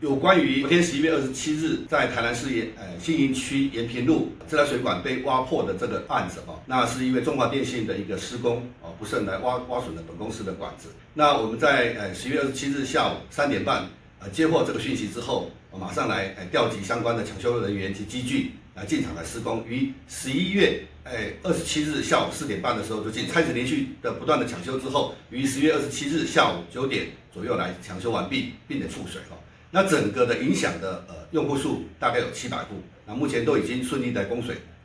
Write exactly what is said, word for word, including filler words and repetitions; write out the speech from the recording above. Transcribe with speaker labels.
Speaker 1: 有关于昨天十一月二十七日在台南市延呃新营区延平路自来水管被挖破的这个案子哦，那是因为中华电信的一个施工哦不慎来挖挖损了本公司的管子。那我们在呃十一月二十七日下午三点半呃接获这个讯息之后，我马上来呃调集相关的抢修人员及机具来进场来施工，于十一月哎二十七日下午四点半的时候就进，开始连续的不断的抢修之后，于十月二十七日下午九点左右来抢修完毕，并且覆水哦。那整个的影响的呃用户数大概有七百户，那目前都已经顺利来供水。